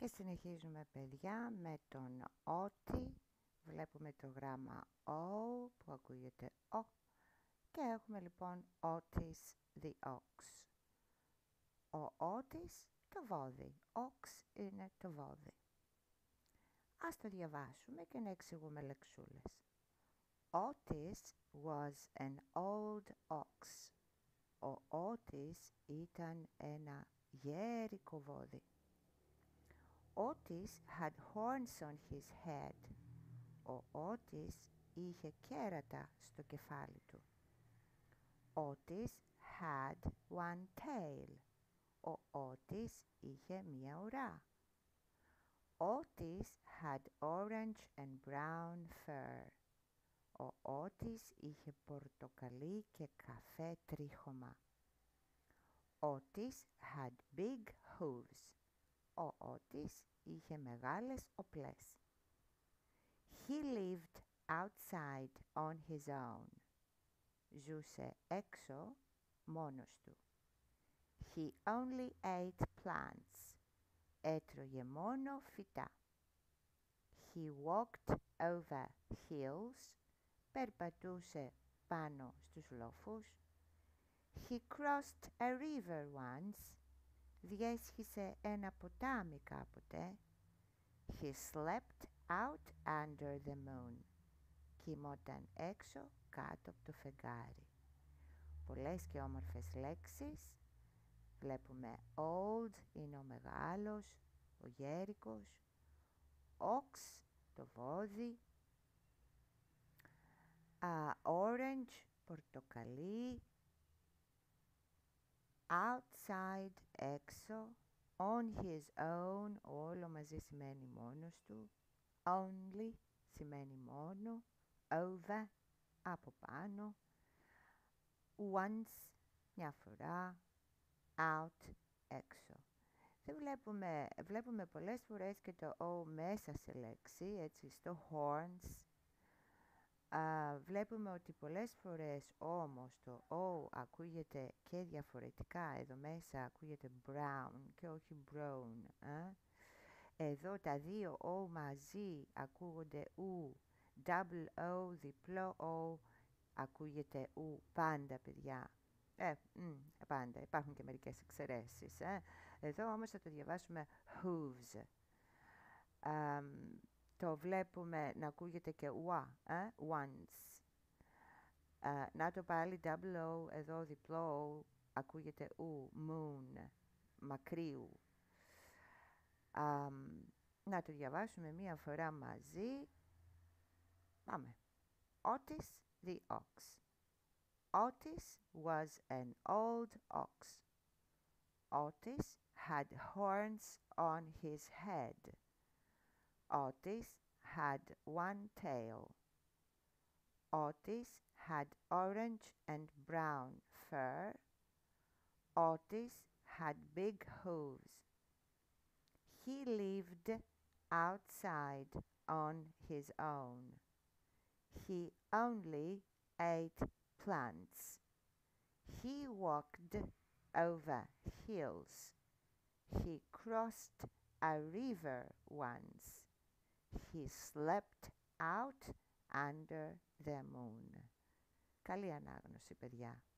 Και συνεχίζουμε, παιδιά, με τον ότι. Βλέπουμε το γράμμα O που ακούγεται O. Και έχουμε λοιπόν Otis the Ox. Ο Otis το βόδι. Ox είναι το βόδι. Ας το διαβάσουμε και να εξηγούμε λεξούλες. Otis was an old ox. Ο Otis ήταν ένα γέρικο βόδι. Otis had horns on his head. Ο Otis είχε κέρατα στο κεφάλι του. Otis had one tail. Ο Otis είχε μία ουρά. Otis had orange and brown fur. Ο Otis είχε πορτοκαλί και καφέ τρίχωμα. Otis had big hooves. Ο Otis είχε μεγάλες οπλές. He lived outside on his own. Ζούσε έξω μόνος του. He only ate plants. Έτρωγε μόνο φυτά. He walked over hills. Περπατούσε πάνω στους λόφους. He crossed a river once. Διέσχισε ένα ποτάμι κάποτε. He slept out under the moon. Κοιμόταν έξω κάτω από το φεγγάρι. Πολλές και όμορφες λέξεις. Βλέπουμε old είναι ο μεγάλος, ο γέρικος. Ox το βόδι. Orange πορτοκαλί. Outside έξω. On his own όλο μαζί σημαίνει μόνος του. Only σημαίνει μόνο. Over από πάνω. Once μια φορά. Out έξω. Δεν βλέπουμε πολλές φορές και το O μέσα σε λέξη, έτσι στο horns. Βλέπουμε ότι πολλές φορές όμως το O ακούγεται και διαφορετικά. Εδώ μέσα ακούγεται brown και όχι brown. Εδώ τα δύο O μαζί ακούγονται U. Double O, διπλό O, ακούγεται U πάντα, παιδιά. Πάντα, υπάρχουν και μερικές εξαιρέσεις. Εδώ όμως θα το διαβάσουμε hooves. Το βλέπουμε να ακούγεται και once. Να το πάλι double O, εδώ διπλό O, ακούγεται moon, μακρύου. Να το διαβάσουμε μία φορά μαζί. Πάμε. Otis the ox. Otis was an old ox. Otis had horns on his head. Otis had one tail. Otis had orange and brown fur. Otis had big hooves. He lived outside on his own. He only ate plants. He walked over hills. He crossed a river once. He slept out under the moon. Καλή ανάγνωση, παιδιά.